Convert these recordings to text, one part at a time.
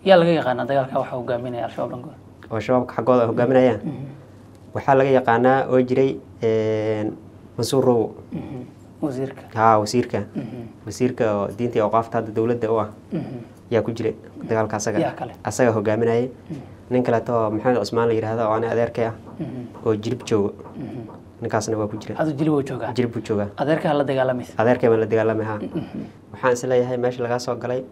يلا جاي قانا دجال كواحد وجامين يا شباب لنقول وشباب حقوده وجامين أيام وحال جاي قانا وجري منصور رو وزيرك وزيرك وزيرك دينتي أوقافت هذا الدولة دوا يا كجري دجال كاسجا أسجا هو جامين أيه نين تو محمد عثمان اللي هذا وأنا أدير كيا وجرب جو نكاسنا وكجري هذا جرب وجوجا أدير كهلا دجال ميس أدير كمان الدجال مها وحان سلا هاي ماشي لقى سوق علي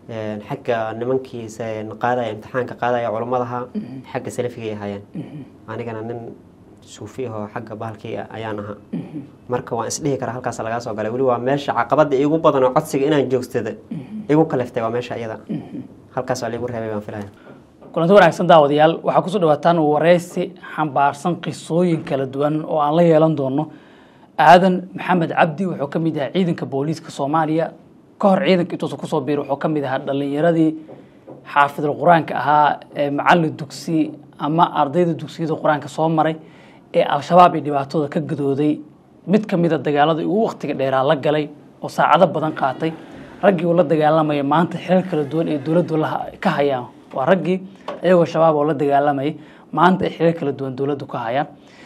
حق نمنكي سنقادا امتحان كقادا يا علماءها حق سلفي هايان أنا كان نن شوفيه حق بالكي أيانها مركب وأسليه كره هالكاس لقى سوق علي ولو ماشي عقبات يجوا بدنا قصي إنا جوستة يجوا كلفته وماشي أيضا هالكاس عليه ورها بيبان فلان kulanti wanaagsan daawadayaal waxaa ku soo dhawaataan wareysi xambaarsan qisooyin kala duwan oo aan la yeelan doono aadan maxamed cabdi wuxuu ka mid yahay ciidanka booliiska Soomaaliya ka hor ciidanka intuu ku soo biiray wuxuu ka mid ahaa dhalinyaradii xaafidul quraanka ahaa ee macallin dugsi ama ardayda dugsiyada quraanka soo maray ee al-shabaab ay dhibaatada ka gadooday mid ka mid ah dagaaladii ugu waqtiga dheeraa la galay oo saacado badan qaatay raggii uu la dagaalamay maanta xilal kala duwan ee dawladdu ka hayaan waa raggii ayagoo shabaab oo la dagaalamay maanta ay xilal kala duwan dawladdu ka hayaan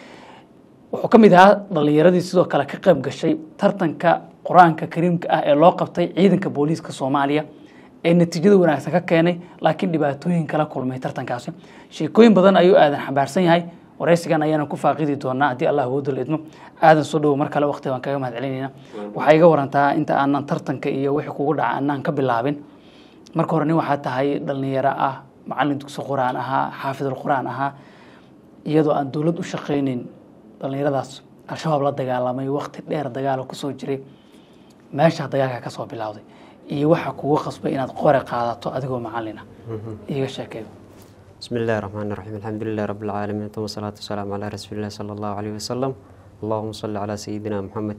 wuxuu ka mid ahaa dhalinyaradii sidoo kale ka qayb gashay tartanka quraanka kariimka ah ee loo qabtay ciidanka booliiska Soomaaliya ee natiijada wanaagsan ka keenay laakiin dhibaatooyin kala kulmay tartankaasi sheekooyin badan ayuu aadan xambaarsan yahay wareysigan ayaana ku faaqidi doonaa hadii Allah uu idmo aadan soo dhaw mar kale waqti waan kaga mahadcelinayna waxa iga warantaa inta aanan tartanka iyo wixii kugu dhacay aanan ka bilaabin marka hore nin waxa tahay dhalinyaro ah macallin dugsi quraan ahaa xaafidul quraan ahaa iyadoo aan dawlad u shaqeynin dhalinyaradaas al-shabaab la dagaalamay waqti dheer dagaal ku soo jiray meesha dagaalka ka soo bilowday iyo waxa kugu qasbay inaad qore qaadato adigoo macallin ah iga sheekay بسم الله الرحمن الرحيم الحمد لله رب العالمين ثم الصلاة والسلام على رسول الله صلى الله عليه وسلم اللهم صل على سيدنا محمد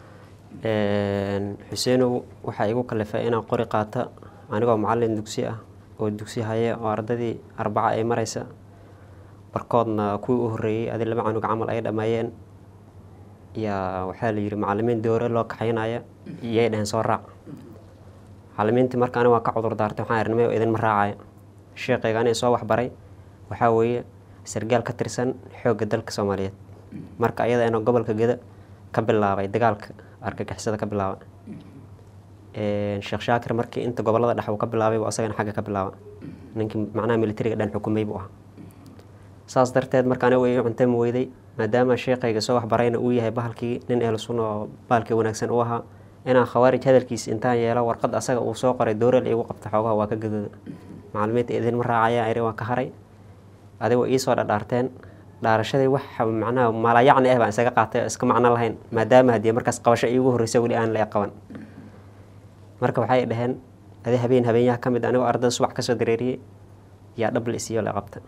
حسين waxa igu kalifay inaan qori qaata anigoo macallin dugsi ah oo dugsi haya oo ardadii arbaca ay maraysa barkoodna kuwii u horeeyay adii laba canug camal ay dhameeyeen waxa la yiri macallimiin doore loo kaxaynaya iyay dhahan soo raac macallimiintii markaan waa ka cudur daartay waxaan arnimay oo idin ma raacay sheekaygan ee soo wax baray waxa weeye sargaal ka tirsan xoogga dalka Soomaaliyeed marka ayada inuu gobolka Geda ka bilaabay dagaalka argagixisada ka bilaabay Sheekh Shaakir markii inta gobolada dhaxw ka bilaabay oo asagana xagga ka bilaabay ninkii macnaha militariga dhan xukumayay buu ahaa saas darteed markaan way cunta mooyday maadaama sheekayga soo wax barayna uu yahay bahalkii nin ee suno baalkii wanaagsan uu ahaa inaan khawaarij hadalkiisa intaan yeelo warqad asaga uu soo qoray dooreel igu qabta xoogaha waa ka gadooday macallimiinta idin ma raacaya ay waa ka haray adigoo ii soo dhaarteen dhaarashadii wax macnaha mala yacni ah baan isaga qaatay iska macna lahayn maadaama hadii markaas qabasho iigu horeysay wali aan la qaban marka waxay dhaheen adii habeenyaha kamid anigoo arday subax ka soo dareeriyay yaa double isiyo la qabta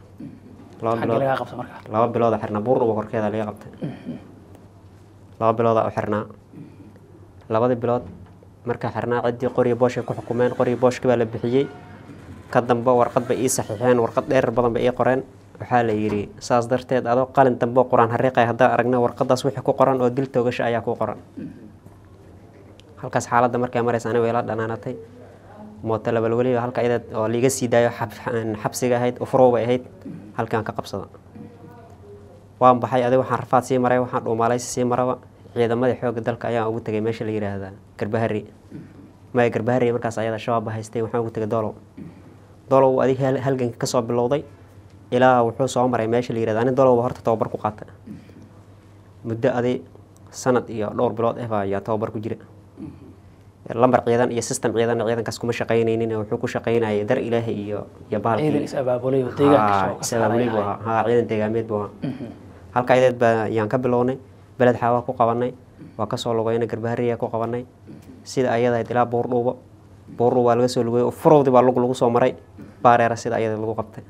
laba bilood xirna buur ugu korkeeda la qabta laba bilood oo xirna labada bilood marka xirna cidii qori boosh ku xukumeen qori booshka baa la bixiyay ka dambe warqad ba ii saxiixeen warqad dheer badan ba ii qoreen waxa la yiri saas darteed adoo qalin dambe quraan hariiqay hadaa aragna warqadaas wixii ku qoran oo dil toogasho ayaa ku qoran halkaas xaaladda markay maraysan aniga weela dhanaanatay mooto laba waliba halka iyada oo liiga sii daayo xabsiga ahayd oo furooba ahayd halkaan ka qabsada waan baxay adiga waxaan rafaad sii maray waxaan dhuumaalaysi sii maraba ciidamada xoogga dalka ayaa ugu tagay meesha la yiraahdo Garbahari markaas ayada shabaab haystay waxaan ugu tagay Dolow adiga halganka ka soo bilowday ilaa wuxuu soo maray meesha la yiraahdo ani Dolow horta tababar ku qaatay muddo adi sanad iyo dhowr bilood ah ayaa tababar ku jira lambar ciidan iyo system ciidankaas kuma shaqeynaynin wuxuu ku shaqeynayay dar Ilaahay iyo baalkii ciidan is-abaabulay oo deegaanka ciidan deegaameed buu halka ayad yaan ka bilownay balad xawa ku qabanay waa ka soo lugaynay Garbahari ku qabanay sida ayada ilaa Boordhubo waa laga soo lugay oo furowdi baa lagu soo maray baareera sida ayada lagu qabtay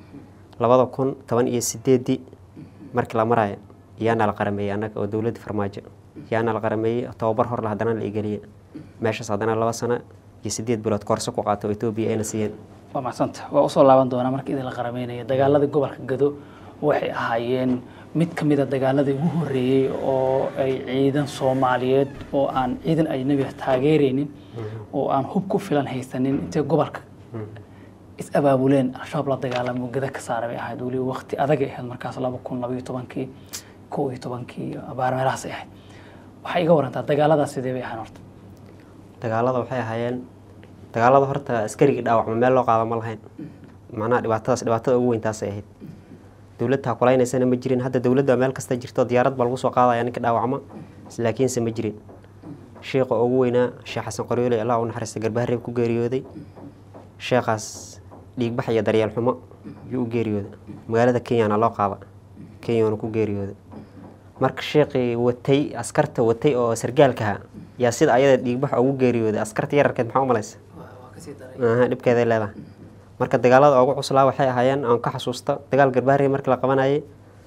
2018 markii la maray yaana la qaramay anaga oo dawladda farmaajo yaana la qaramay tababar hor la hadana la igaliyay meesha sadana 2 sano iyo 8 bilood koorso ku qaato Itoobiya ayna siiyeen waa maasanta waa soo laaban doona markii idin la qarameynay dagaaladii gobolka Gado waxay ahaayeen mid ka mid ah dagaaladii ugu horeeyay oo ay ciidan Soomaaliyeed oo aan ciidan ajnabi taageereenin oo aan hub ku filan haysanin inta gobolka is abaabuleen al-shabaab la dagaalamo gada ka saaray bay ahayd weli waqti adag ay ahayd markaas 2012 11 abaar meelahaas ay ahayd waxay iga warantaa dagaaladaas sidee bay ahayn horta dagaalada waxay ahaayeen dagaalada horta askariga dhaawac meel loo qaado ma lahayn macnaha dhibaatada ugu weyn taas ay ahayd dawladda kulaynaysan ma jirin hadda dawladda meel kasta jirto diyaarad bal lagu soo qaadaya ninka dhaawacma laakiin se ma jirin sheekha ugu weynaa Sheekh Xasan Qoryoole Allah uu naxariisto Garbaharey ku geeriyooday sheekhaas dhiig bax iyo daryeel xumo uu geeriyooday magaalada Kenya loo qaada Kenya ku geeriyooday marka sheekhi watay askarta watay oo sargaalka yaa sida ayada dhiig bax ugu geeriyooday askarta yararkeed maxaa u malaysa dhibkeeda leedahay marka dagaalada ugu cuslaa waxay ahaayeen aan ka xasuusta dagaal Garbaharey markii la qabanayay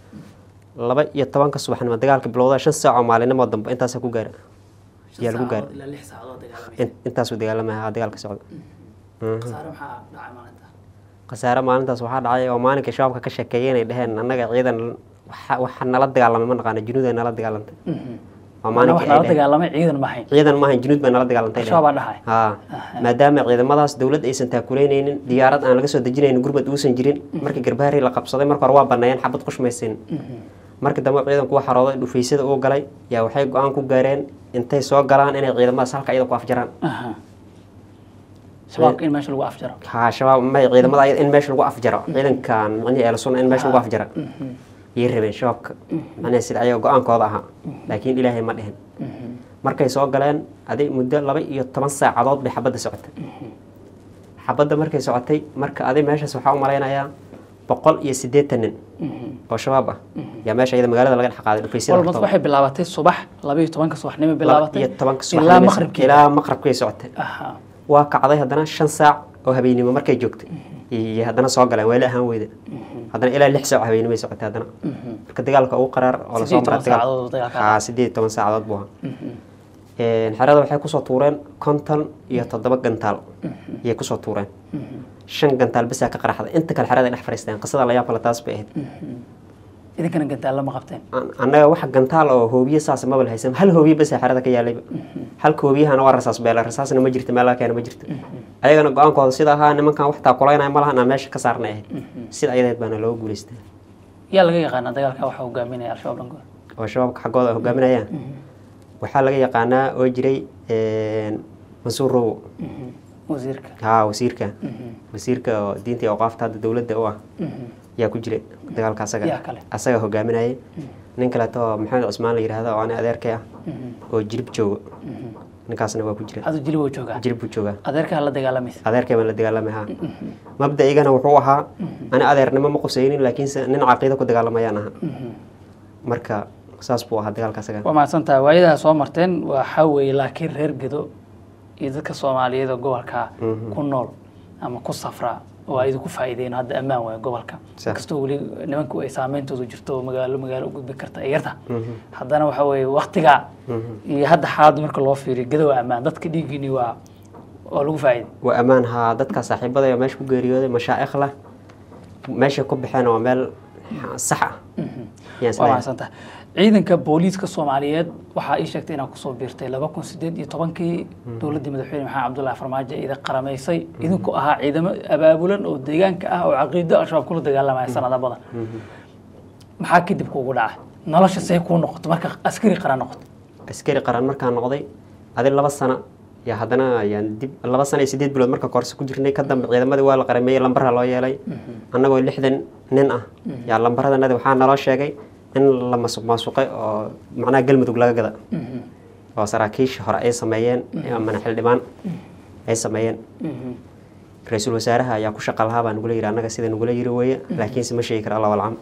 12 subaxnimo dagaalka bilowday 5 saac oo maalinimo dambe intaas ku gaar yaa lagu gaar ilaa 6 saacadood dagaalamay intaas uu dagaalamay dagaalka socda qasaare maxaa dhacay maalinta qasaare maalintaas waxaa dhacay oo maalinka shabaabka ka sheekeeyeen ay dhaheen annaga ciidan waxa nala dagaalamay ma naqaan junuuda nala dagaalantay oo maalinka nala dagaalamay ciidan ma ahayn junuud baa nala dagaalantay shabaab dhahay maadaama ciidamadaas dawladda aysan taakuleynaynin diyaarad aan laga soo dejinaynin gurbad uusan jirin markii Garbaharey la qabsaday marka hore waa banayeen xabad qushmaysan markii dambe ciidanku waxa rooday dhufaysada oo galay yaa waxay go'aan ku gaareen intay soo galaan inay ciidamadaas halka iyada ku afjaraan shabaabka in meesha lagu afjaro shabaab ma ciidamada in meesha lagu afjaro ciidankan macni ee sunna in meesha lagu afjaro يربين شوك أنا سيد أيوة قان قاضها لكن إلهي ما دهن مركز سواق قلنا هذه مدة لبي يتمن ساعات بحبة ساعات حبة مركز ساعتي مركز هذه ماشى سبحان مرينا يا بقول يسديت تنين وشبابه يا ماشى إذا مقالة لقى الحقائق في سنة والله مصباح باللعبات الصبح لبي يتمن كصبح نمي باللعبات يتمن كصبح إلى مغرب كي ساعتي واقع هذه هذنا 5 ساعة وهبيني ما مركز جوكت هذنا سواق قلنا ولا هم ويدا هذنا إلى 6 ساعة هبيني ما ساعتي هذنا كدقالك أو قرار ولا صوم دقال سديت 8 ساعات بوها الحرادة waxay ku soo tuureen konton iyo 7 gantaal ay ku soo tuureen 5 gantaal bas ka qaraxday inta kale xarada dhex fariisteen qasada la yaab la taas bay ahayd idin gantaal lama qabteen annaga wax gantaal oo hoobiye saas ma bal haysan hal hoobiye bas xarada ka yaalay hal hoobiyahana waa rasaas beel rasaasna ma jirto meel kale ma jirto ayagana go'aankooda sida ahaa nimankan wax taa kulaynay ma laha meesha ka saarnay sida ayadeed baana loo guuleystay yaa laga yaqaan dagaalka waxa uu gaaminaya al-shabaab dhangood oo shabaabka xaqooda hogaaminayaan waxaa laga yaqaanaa oo jiray Mansuur Rowo wasiirka diinta iyo awqaafta hadda dawladda oo ah yaa ku jiray dagaalka asaga hogaaminayay nin kale oo Maxamed Cusmaan la yiraahdo oo ana adeerkay ah oo jilib joogo ninkaasna waa ku jiray jilib jooga adeerka la dagaalamay la dagaalamay mabdaigana wuxuu ahaa ana adeernimo ma qosaynin laakiin nin caqiido ku dagaalamayaan aha marka saas buu ahaa dagaalka asaga waa maasantaa waayada soo marteen waxa weey laakiin reer Gedo iyo dadka Soomaaliyeed oo gobolka ku nool ama ku safra oo ay ku faa'iideen hadda ammaan way gobolka kastoo wali nimanku ay saameyntoodu jirto magaalo u gudbi karta ayarta haddana waxa weey waqtiga iyo hadda xaalad marka loo fiiriyo Gedo waa ammaan dadka dhiigini waa oo lagu faa'iiday waa ammaan ha dadka saaxiibada ee meesha ku geeriyooday mashaayikh la meesha ku baxeen waa meel sax ah waa maasantaa ciidanka booliiska Soomaaliyeed waxa ay sheegtay inay ku soo biirtay 2018 dawladda madaxweyne Maxamed Cabdullaahi Farmaajo ee qaramaysay idinku ahaa ciidamo abaabulan oo deegaanka ah oo caqiido al-shabaab kula dagaalamay sanado badan maxaa kadib kuugu dhacay nolosha say ku noqoto marka askari qaran markaa noqday adil 2 sano ya hadana yaan dib 2 sano iyo 8 bilood marka koorsi ku jirnay ka dambe ciidamadii waa la qarameeyay lambarra loo yeelay annagoo 60 nin ah ya lambaradana waxa naloo sheegay in la masuqay oo macnaha galmudug laga gada oo saraakiisha hore ay sameeyeen ama xildhibaan ay sameeyeen ra'iisul wasaaraha ayaa ku shaqo lahaa baan ugu leeyahay anaga sida ugu leeyahay weeye laakiin si ma sheegi karo Allah walcam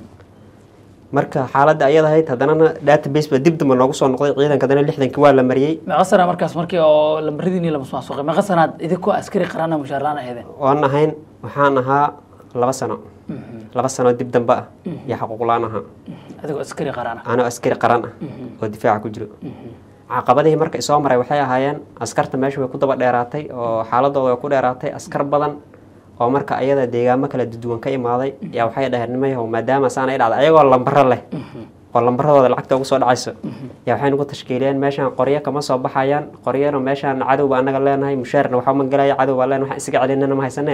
marka xaaladda ayada ahayd hadana database ba dib dama noogu soo noqday ciidanka hadana 60 waa la mariyay maqasana markaas markii oo lambaradiini la masuqay maqasanaad idinku askari qarana mushaar la'aan ahaydeen waan ahayn waxaan ahaa 2 sano 2 sano dib damba ya xaquuq la'aan aha adigoo askari qaran ana askari qaran oo difaac ku jiro caqabadaha markay soo maray waxay ahaayeen askarta meesha way ku daba dheeraatay oo xaaladooda way ku dheeraatay askar badan oo marka ayada deegaamo kala duwan ka imaaday yaa waxay dhaharnimayo maadaama saan ay dhacday ayagoo lambar leh oo lambaradooda lacagta ugu soo dhacayso yaa waxay nagu tashkiiliyeen meeshan qoryo kama soo baxayaan qoryana meeshan cadow baa anaga leenahay mushaarna waxa ma galaya cadow baa leenahay waxa isaga celinana ma haysanee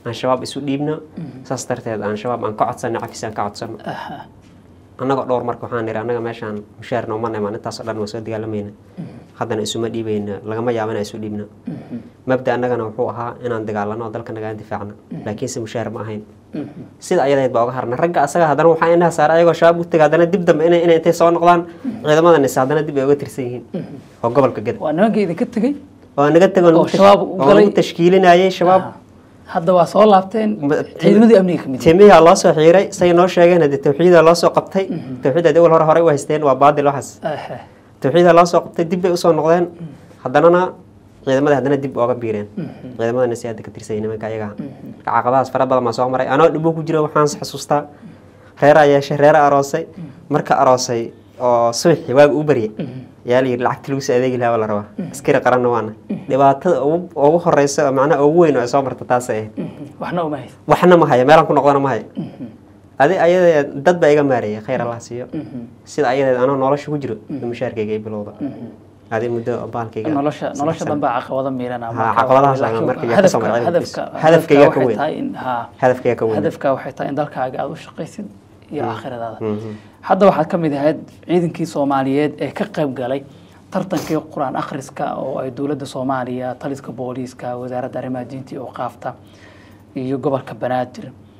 aan shabaab isu dhiibno saas darteed aan shabaab aan ka codsano cafis aan ka codsano annaga dhowr marka waxaan niri annaga meeshaan mushaar noo manay maalintaas oo dhan waa soo dagaalamayna haddana isuma dhiibayna lagama yaabana isu dhiibna mabda annagana wuxuu ahaa inaan dagaalano dalka naga difaacno laakiinse mushaar ma ahayn sida ayadeed baa uga harna ragga asaga haddana waxaa indhaha saaray ayagoo shabaab u tagay haddana dib dambe inay intay soo noqdaan ciidamadan is haddana dib ay uga tirsan yihiin oo gobolka Gada waa nimanka idinka tegay oo naga tagoon oo shabaab u galay tashkiilinayay shabaab hadda waa soo laabteen ciidamadii amniga kamid timiya loo soo xiiray say noo sheegeen hadii tawxiida loo soo qabtay tawxiida hore u haysteen waa baadil waxas tawxiida loo soo qabtay dib bay u soo noqdeen haddana ciidamada haddana dib uga biireen ciidamadana si aad ka tirsan nimanka ayaga caqabadaas fara badan ma soo maray anoo dhibo ku jiro waxaan xasuustaa reer aroosay marka aroosay oo suuxi waag u bariyay yaali lacagta lagu soo adeegi lahaa la rabaa askari qaran waana dhibaatada ugu horeysa macna ugu weyn oo soo marta taas ay waxna ma hayo meelan ku noqdana ma hayo ayada dad ba iga maareeyay khayr Allah siiyo sida ayada anoo nolosha ku jiro mushaarkayga ay bilowda هذه المدة بالكيجا نلاش ضمن عقبة ميلنا عقبة مركي هدفك يا كوين هدفك يا كوين هدفك وحيتا إن ذلك عقد وشقيسين يا آخر هذا حتى واحد كم إذا هاد عيدن كي صوماليات كقرب قالي ترتن كي القرآن أخرس كا أو دولة الصومالية طليس كبوليس كا وزارة دارما دينتي وقافتا يجبر كبنات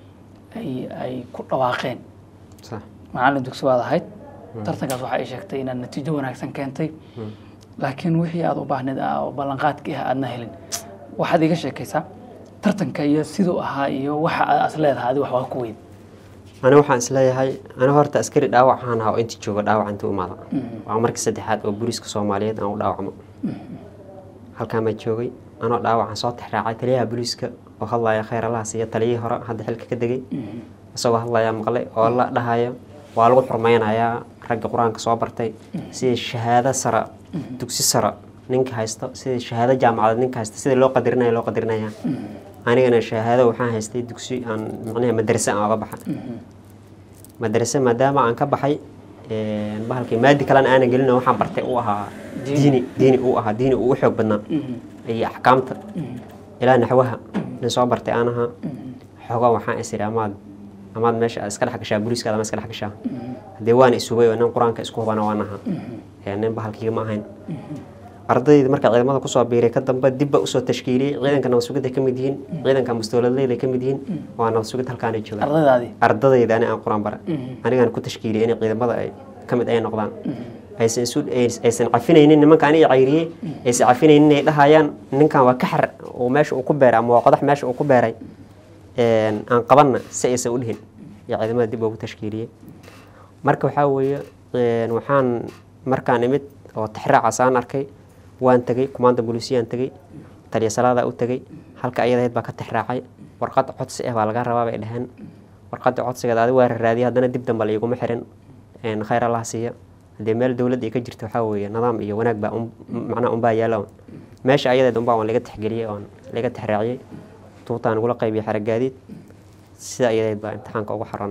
أي كل واقعين صح معلم دكتور هذا هاي ترتن كذا واحد شكتي إن النتيجة وناكسن كنتي laakiin wixii aad u baahnid oo ballanqaadkii aadna helin waxaad iga sheekaysaa tartanka iyo sidoo ahaa iyo waxa aad asleedahay adiga wax waa ku weyn ana waxaan isleeyahay ana horta askari dhaawac aan ahaa oo intii jooga dhaawac inta u imaada waa markii saddexaad oo booliska Soomaaliyeed aan u dhaawacmo halka ma joogay ana dhaawac soo tixraacay taliyaha booliska oo hadlaya khayr Allah siiyo taliyihii hore hadda xilka ka dagay asagoo hadlaya maqlay oo la dhahayo waa lagu xurmaynayaa ragga quraanka soo bartay si shahaada sara dugsi sara ninka haysto sida shahaado jaamacad ninka haysto sida loo qadirinayo anigana shahaado waxaan haystay dugsi aan macnaheedu madrasa aan uga baxay madrasa maadaama aan ka baxay bahalkii maadi kale aan gelin waxaan bartay u ahaa diini uu xoog badnaa iyo ahkaamta ilaa naxwaha in soo bartay aan ahaa xogaa waxaan isiri amaad meesha iska dhex gashaa booliska ama iska dhex gashaa hadee waan isugay oo quraanka isku hubana waan ahaa يعني بحالكي ما هين أرضي مركز عيدمada ku soo biiray ka dambe dib u soo tashkiiliyay ciidankana wasugada ka mid yihiin ciidanka mustawladayda ka mid yihiin waana wasugada halkaan ay joogaan ardadayda aan quraan bara aniga ku tashkiiliyay in ciidamada ay ka mid ay noqdaan aysan cafinaynin nimanka aniga cayriyay aysan cafinaynin ay dhahayaan ninkan waa ka xar oo meesha uu ku beeray ama qodax meesha uu ku beeray aan qabanna si aysan u dhihin ya ciidamada dib ugu tashkiiliyay marka waxa weeye waxaan markaan imid oo tixraac asaan arkay waan tagay kumaanda booliisiyaan tagay taliya salaada u tagay halka ayadeed baa ka tixraacay warqad codsi ah baa laga rabaa bay dhahan warqad codsiga aad waa raadiyay hadana dib dambe layguma xirin khayr Allah siiyo hadii meel dawladda ay ka jirto waxa weeye nidaam iyo wanaag baa macna baa yaalo meesha ayadeed baa laga tixgeliyay oo laga tixraaciyay tuutaan ugu qaybiyay xaragaadid sida ayadeed baa imtixaanka ugu xaran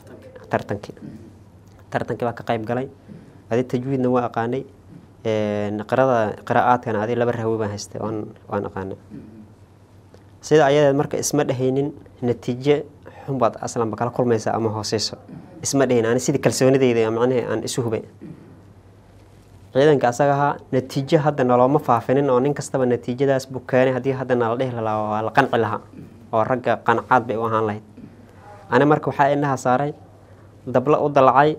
tartankii baa ka qayb galay هذه التجويد نوع أقاني قراءات كان هذه لبر هو بهسته وأنا أقاني سيد عياد المركز اسمه دهينين نتيجة هم بعض أصلاً بكرة كل ما يسا أما هو سيسو اسمه دهين أنا سيد كالسوني ده معناه أن إسوه بين عيدا كأساها نتيجة هذا نلا ما فاهمين أو نكستب النتيجة ده سبكاني هذه هذا نلاقيه لا قنع لها أو رجع قناعات بيوهان له أنا مركو حق إنها صاري دبلا أضلعي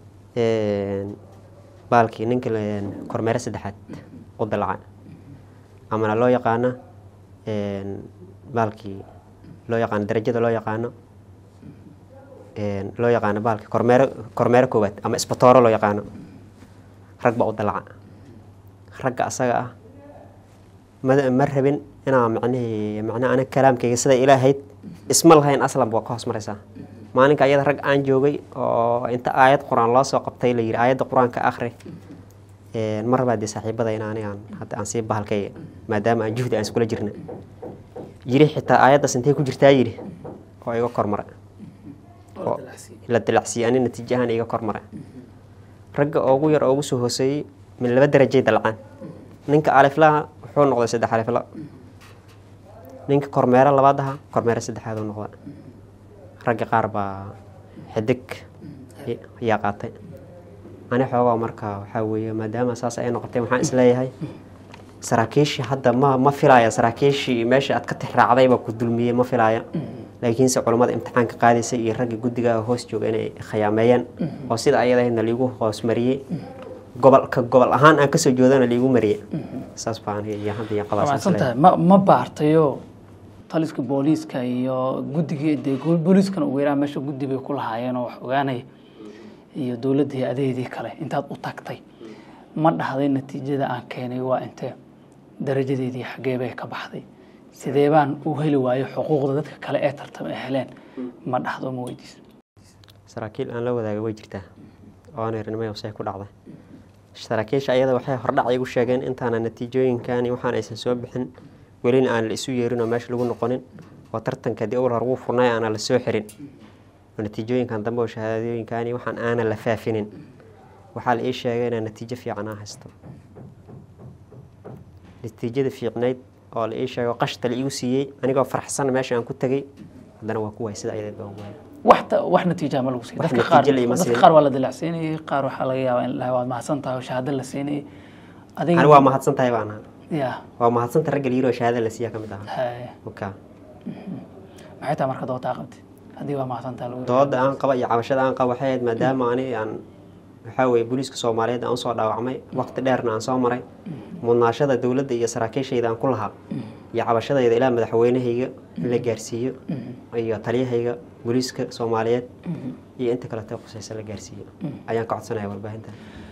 بالكي ننكل كورمير سدحات ودلعان أما لو يقانا بالكي لو يقان درجة لو يقانا لو يقانا بالكي كورمير كوبات أما إسبطورة لو يقانا رقبة ودلعان رقبة أساقة مرهبين أنا معنى أنا كلام كي سيدا إلهي اسم الله هين أصلا بوقاس مرسا maalinka ayada rag aan joogay oo inta aayad quraan loo soo qabtay la yiri aayada quraanka akhri marba de saaxiibada inaan hadda aan sii bahalkay maadaama aan juhdi aan isku la jirnay yiri xitaa aayada sintay ku jirtaa yiri oo iga kormara oo la dilacsi aan natiijahan iga kormara ragga ugu yar ugu soo hooseeyay min laba darajo dalcaan ninka alif la wuxuu noqday saddex alif la ninka kormeera labaadaha kormeera saddexaad uu noqday ragga qaar baa xidig yaa qaatay ani xoogaa marka waxaa weeye maadaama saas ay noqotay waxaan isleeyahay saraakiishii hadda ma filaya saraakiishii meesha aad ka tixraacday baa ku dulmiyey ma filaya laakiinse culimmada imtixaanka qaadaysa iyo ragga guddiga hoos jooga inay khiyaameeyeen oo sida ayadahayna liigu hoos mariyey gobol ahaan aan kasoo joodana liigu mariyey saas baan iyo hadda iyo qabaasanta ma baartayo taliska booliiska iyo guddiga booliiskana ugu yaraan meesha guddi bay ku lahaayeen oo wax ogaanaya iyo dowladda adeedii kale intaad u tagtay ma dhahday natiijada aan keenay waa intee darajadeedii xagee bay ka baxday sidee baan u heli waayo xuquuqda dadka kale ee tartama ay heleen ma dhahdo ma weydiis saraakiil aan la wadaaga way jirtaa oo aan irinimay oo say ku dhacday saraakiisha ayada waxay hordhac igu sheegeen intaana natiijooyinkan waxaan aysan soo bixin welina aan la isu yeerin oo meesha lagu noqonin oo tartanka dii awal hore ugu furnay aan la soo xirin natiijooyinkan dambe oo shahaadooyinkan waxaan aan la faafinin waxaa la ii sheegay inaan natiijo fiican aan haysto natiijada fiicnayd oo la ii sheego qashta la igu siiyey anigoo farxsan meesha aan ku tagay haddana waa ku waay sida ayada baan waay wax natiija ma lagu siiyay dadka qaar waa la dilacsiinayay qaar waxaa laga yaabaa in la waad mahadsan tahay oo shahaado la siinayay adiga waa mahadsan tahay baan ya waa mahadsan tahay ragga liiro shahaado la siiya kamid ah okay maxay tahay marka doodda qabtay hadii waa mahadsan tahay doodda aan qaba iyo cabashada aan qaba waxay ahayd maadaama aan waxaa weeye booliiska Soomaaliyeed aan soo dhaawacmay waqti dheerna aan soo maray mudnaashada dowladda iyo saraakiishayda aan ku lahaa iyo cabashadayda ilaa madaxweynahayga in la gaarsiiyo iyo taliyahayga booliiska Soomaaliyeed iyo inta kale ta qosaysa la gaarsiiyo ayaan ka codsanayaa warbaahinta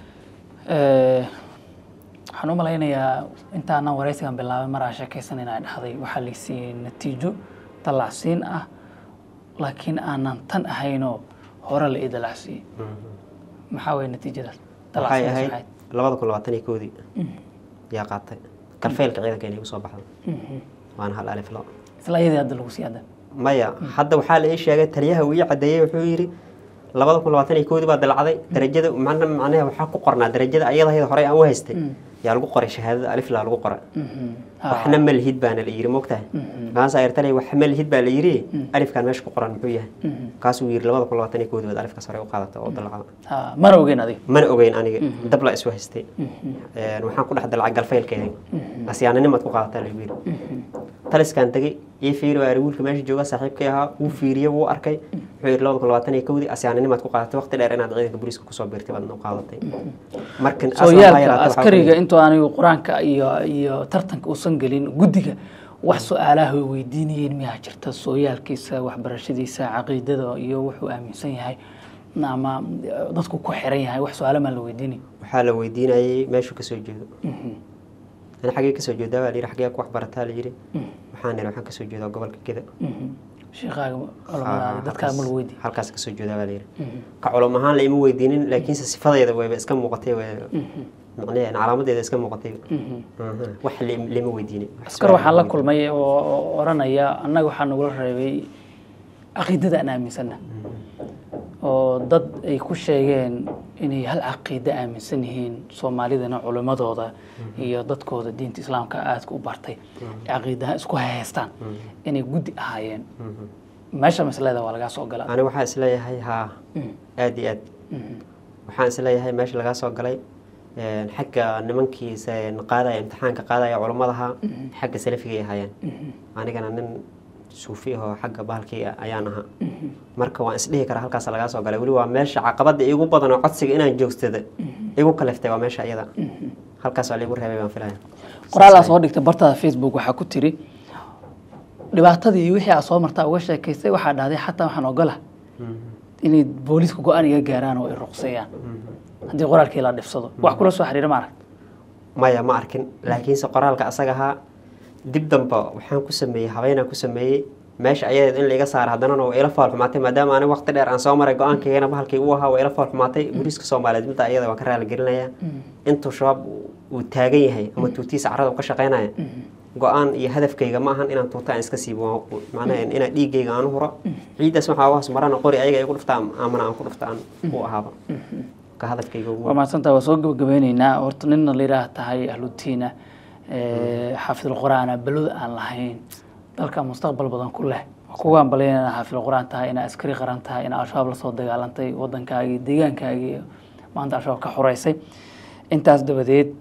waxaan u malaynayaa intaana wareysigan bilaabay mar sheekaysan inay dhahday waxaa la siiyay natiijo talacsiin ah laakiin aanan tan ahaynoo hore la idalacsiiyay maxaa way natiijadaas waxay ahayd 2021 yaa qaatay kalfeelka ciidanka inay soo baxdo waan hal alif la isla iyada hadda lagu siiyay maya hadda waxaa la ii sheegay taliyaha uu cadeeyay wuxuu yiri 2021 baa dalacday darajada macnaheedu waxa ku qornaa darajada ayada hore aan u haystay yaa lagu qoray shahaadada alif la lagu qoray waxna malhid baan la yiri moogtahay gaas ay irtay wax malhid baa la yiri alif kan meesha ku qoran muxuu yahay kaas uu yiri 2021 alif ka sare u qaadatay oo dalacada mana ogeyn aniga dab la isoo haystay waxaan ku dhex dalacay galfeelkeeda asyaanimad ku qaadatay la yiri taliskan tagay ee fiiro ariwulka meesha jooga saaxiibkay ahaa uu fiiriyay uu arkay wuxuu yiri 2021 asyaanimad ku qaadatay waqti dheer inaad ciidanka booliiska ku soo biirtay baad noo qaadatay markan askariga intuu anigu quraanka iyo tartanka uu san galin gudiga wax su'aalaha way weydiinayeen miyaa jirta sooyaalkiisa waxbarashadiisa aqoonta iyo wuxuu aaminsan yahay ama dadku ku xiran yahay wax su'aalo ma la weydiinay waxa la weydiinayay meesha ka soo jeedo أنا حقيقة كسر جودة ولا حقيقة كوح برتها لجري وحنا لو حنا كسر جودة قبل كده شيخ ده كلام الويدي حركة كسر جودة ولا يري كعلماء هان ليمو ويدينين لكن الصفات يدا بس كم مقطع يعني علامات يدا بس كم مقطع واحد ليمو ويدينين أذكر وحنا كل ما ورانا يا أنا وحنا نقول ربي عقيدة أنا مثلا ضد يكون شيئين إني هل عقيدة آمنسنهين سوماليدنا علماء هي ضد كود الدين الإسلام كأسك وبرتي عقيدة اسكو هاستان إني جود هايين ماشى مثلا هذا ولا قاس وقلا أنا وحاس لي هاي ها أدي وحاس لي هاي ماشى لقاس وقلاي حكى نمنكي سنقادا امتحان كقادا يا علماءها حكى سلفي هايين أنا كان suufiyaha xagga bahalkii ayaanaha marka waan isdhihi karaa halkaas laga soo galay wali waa meesha caqabada igu badan oo codsiga inaan joogsado igu kaleftay waa meesha iyada halkaas waa lagu reebay baan filayaa qoraal soo dhigtay bartada Facebook waxa ku tiri dhibaatadii wixii aan soo martaa uga sheekaysay waxa dhahday xataa waxaan ogolahay inay booliisku go'aan iga gaaraan oo ay ruqseeyaan hadii qoraalkii la dhifsado wax kula soo xiriir ma arag maya ma arkin laakiin qoraalka asaga ha dib damba waxaan ku sameeyay habeena ku sameeyay meesha ayadeed in la iga saar hadana oo ila faal xumaatay maadaama aan waqti dheer aan soo maray go'aankeena bahalkii uu ahaa ila faal xumaatay booliiska Soomaaliyeed midda ayada waan ka raali gelinayaa intuu shabaab uu taagan yahay ama tuutiisa carrada ka shaqeynaya go'aan iyo hadafkayga ma ahan inaan tuuta iska siibo macnaheedu inaan dhiigayga aan huro ciidaas waxa waas marana qori ayaga igu dhuftaan amana aan ku dhuftaan uu ahaaba ka hadafkayga waa ma santa waa soo gabagabeynayna horta ninna la yiraahdo tahay ahludiina حافظ القرآن بلود عن لهين dalka mustaqbal badan ku leh kuwaan baleynaa xaafil quraan tahay ina askari qaran tahay ina al-shabaab la soo dagaalantay waddankaagii deegaankaagii maanta al-shabaab ka xoreysay intaas dabadeed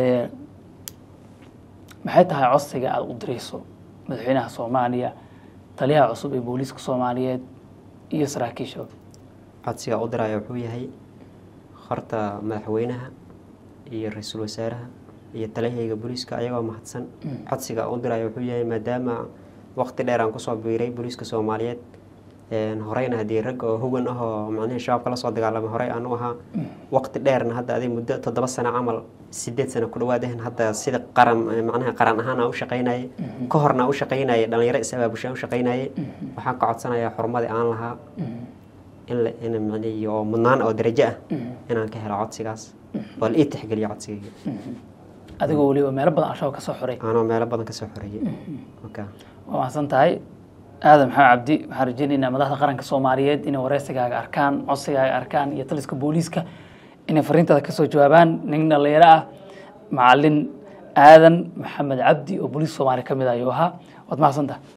maxay tahay codsiga aad u dirayso madaxweynaha Soomaaliya taliyaha cusub ee booliska Soomaaliyeed iyo saraakiisha codsiga u diraya wuxuu yahay horta madaxweynaha iyo ra'iisul wasaaraha iyo taliyaha booliska ayagoo mahadsan codsiga u diraya wuxuu yahay maadaama waqti dheer aan ku soo biiray booliska Soomaaliyeed horeyna hadii rag oo hogan ah oo macnaheedu shabaabka la soo dagaalamay horey aan u ahaa waqti dheerna hadda aday muddo 7 sano camal 8 sano ku dhawaadeen hadda sida qaran macnaheedu qaran ahaan u shaqeynayay ka horna u shaqeynayay dhalinyaro isabaabusha u shaqeynayay waxaan ka codsanayaa xurmadii aan lahaa in macnaheedu oo mudnaan oo darajo ah inaan ka helo codsigaas oo la tixgeliyo codsiga adigoo waliba meel badan al-shabaab ka soo xoray anoo meel badan ka soo xoreeyay waa san tahay آدم محمد عبدي حرجين إن مدحت قرن كصوماليات إن ورثة أركان عصية أركان يطلسك بوليسك إن فرنت كسو جوابان نجنا اللي يراه معلن آدم محمد عبدي وبوليس صومالي كمدا يوها وتما صنده